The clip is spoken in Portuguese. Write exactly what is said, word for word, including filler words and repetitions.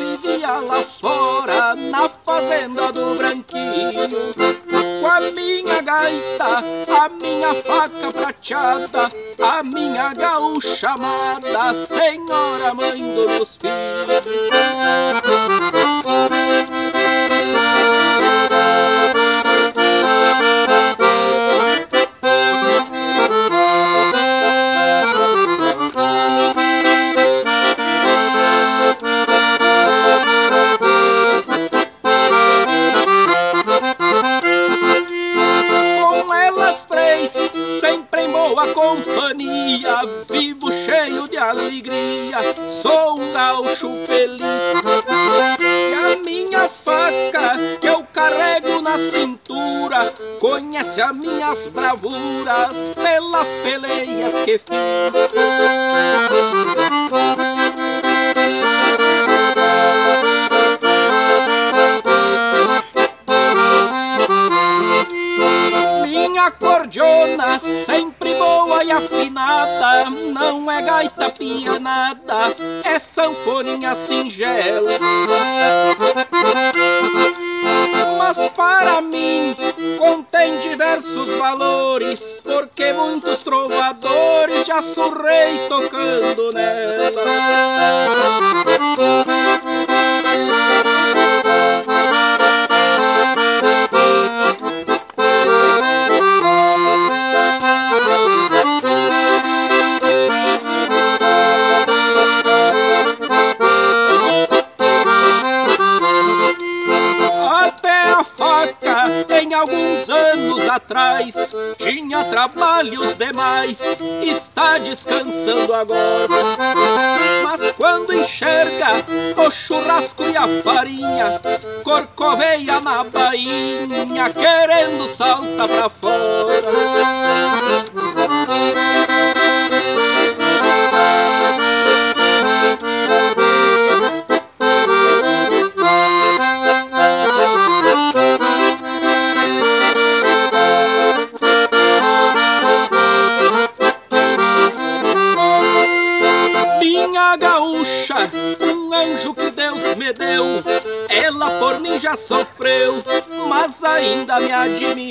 vivia lá fora, na fazenda do Branquinho, com a minha gaita, a minha faca prateada, a minha gaúcha amada, senhora mãe dos meus filhos. Sempre em boa companhia, vivo cheio de alegria, sou um gaúcho feliz. E a minha faca que eu carrego na cintura conhece as minhas bravuras pelas peleias que fiz. Minha cordiona, sempre boa e afinada, não é gaita pianada, é sanfoninha singela. Mas para mim contém diversos valores, porque muitos trovadores já surrei tocando nela. Em alguns anos atrás tinha trabalhos demais, está descansando agora. Mas quando enxerga o churrasco e a farinha, corcoveia na bainha, querendo saltar pra fora. Minha gaúcha, um anjo que Deus me deu, ela por mim já sofreu, mas ainda me admira.